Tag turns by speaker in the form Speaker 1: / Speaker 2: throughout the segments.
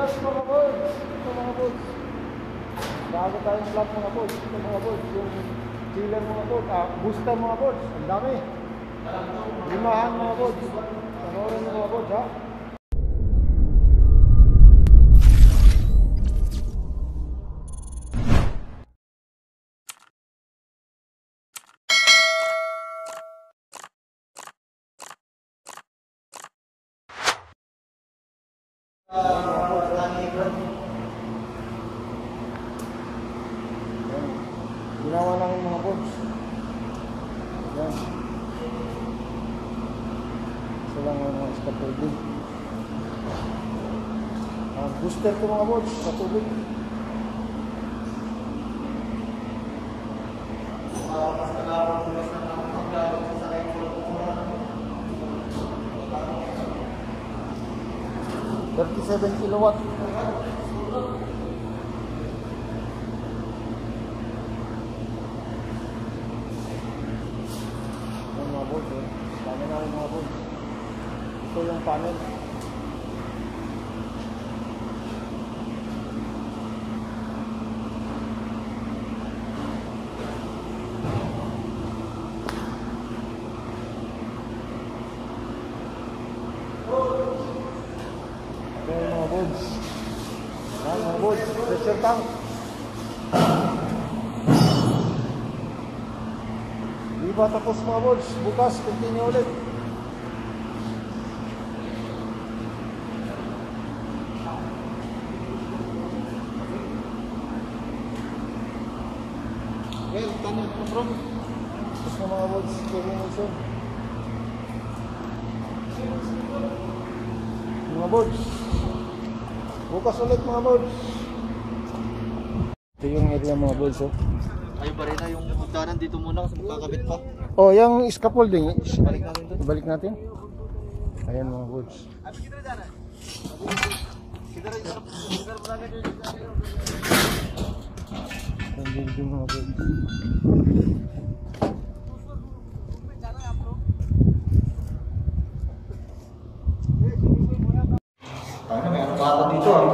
Speaker 1: Yes mga boys. Ito mga boys. Bago tayong vlog mga boys. Ito mga boys. Yung chiller mga boys. Booster mga boys. Ang dami. Limahan mga boys. Panoorin mo mga boys ha. Ginawa lang yung mga boards. Yan. Isa lang yung mga scaffolding. Booster ko mga boards sa tubig. $37 kilowatt. Dami na rin mga boards. Ito yung panel. Ito yung mga boards. Yan mga boards. Pressure tank. Di ba tapos mga boards? Bukas, continue ulit. Okay, tanong ko bro. Tapos na mga boards, termination. Mga boards. Bukas ulit mga boards. Ito yung area mga boards oh.
Speaker 2: Ayun pa rin na yung hagdanan dito muna kasi magkakabit pa.
Speaker 1: Oh, yung scaffolding.
Speaker 2: Balik natin doon.
Speaker 1: Balik natin. Ayan mga boards. Ayan yung mga boards.
Speaker 2: May ano bata dito ah.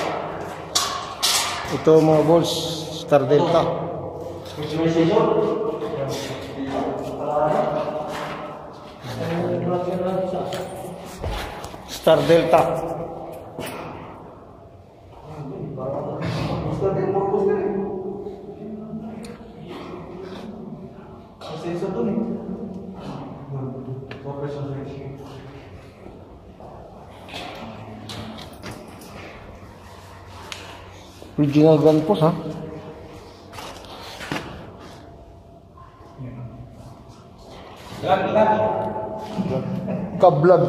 Speaker 1: Ito mga boards. Star Delta. Star Delta. Original gun post ha. Kablag.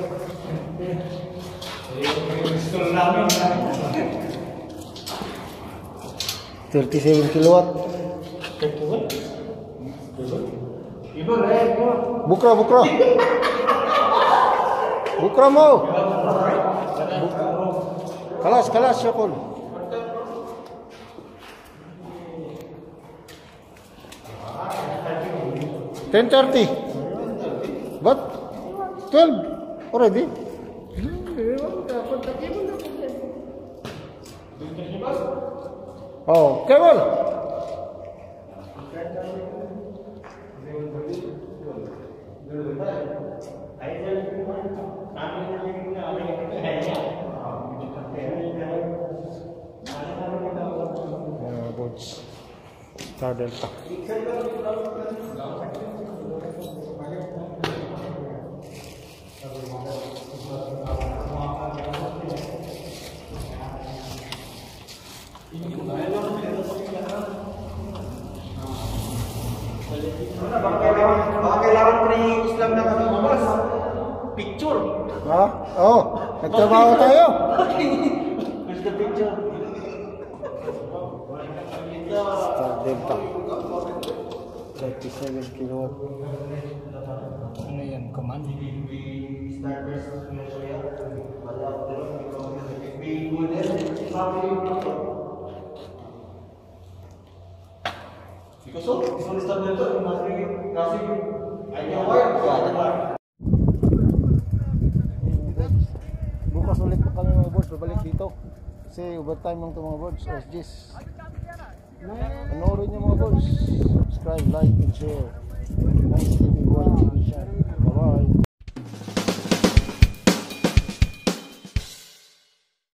Speaker 1: $37 kilowatt. Bukra, bukra. Bukra mo. Kalas, kalas syakol. $10.30. But 12 already. Oh, cable. Star Delta.
Speaker 2: Baka kailangan ko rin yung Islam na mag-ibas. Picture.
Speaker 1: Ha? Oo. Nagtrabaho tayo.
Speaker 2: Where's the picture?
Speaker 1: Star Delta. 37 kilowatt. Ano yan? Command? Bukas ulit pa kami mga boss. pabalik dito. Kasi overtime lang ito mga boards. OSGs. Panoorin nyo mga boards. Subscribe, like, and share. Nice TV World Television.